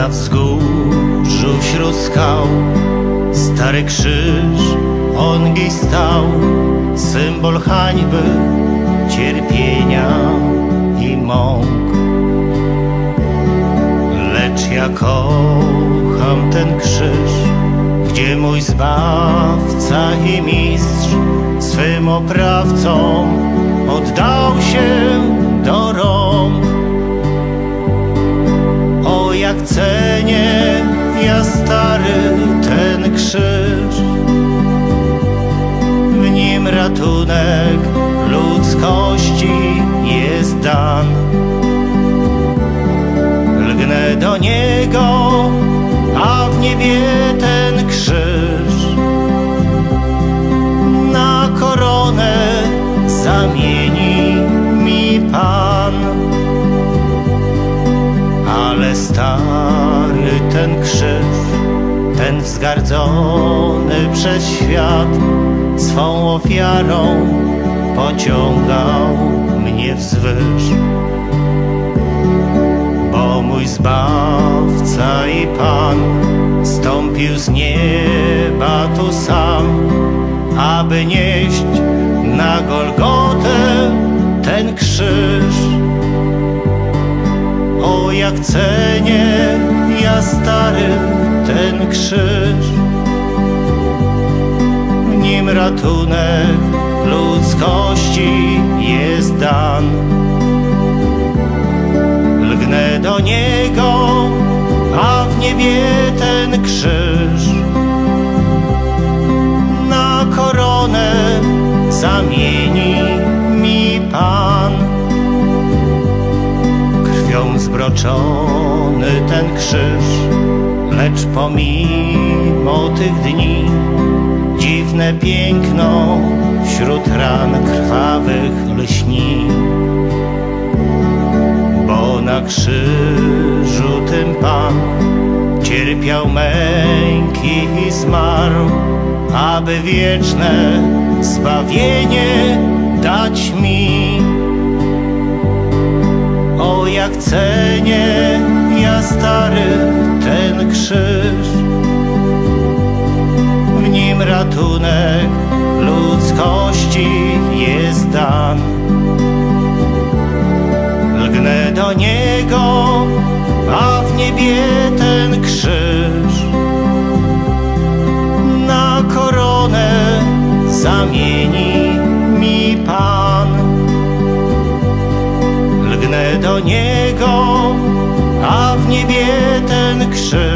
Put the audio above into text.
na wzgórzu wśród skał stary krzyż on gdzieś stał, symbol hańby, cierpienia i mąk. Lecz ja kocham ten krzyż, gdzie mój Zbawca i Mistrz swym oprawcom oddał się do rąk. O, jak cenię ja stary ten krzyż, w nim ratunek ludzkości jest dan. Lgnę do niego, a w niebie ten krzyż na koronę zamieni mi Pan. Ale stary ten krzyż, ten wzgardzony przez świat, swą ofiarą pociągał mnie wzwyż. Bo mój Zbawca i Pan stąpił z nieba tu sam, aby nieść na Golgotę ten krzyż. O, jak cenię ja stary ten krzyż, w nim ratunek ludzkości jest dan. Lgnę do niego, a w niebie ten krzyż na koronę zamieni mi Pan. Krwią zbroczony ten krzyż, lecz pomimo tych dni dziwne piękno wśród ran krwawych lśni. Bo na krzyżu tym Pan cierpiał męki i zmarł, aby wieczne zbawienie dać mi. O, jak cenię ja stary ten krzyż, w nim ratunek ludzkości jest dan. Lgnę do niego, a w niebie ten krzyż na koronę zamieni mi Pan. Lgnę do niego, a w niebie ten krzyż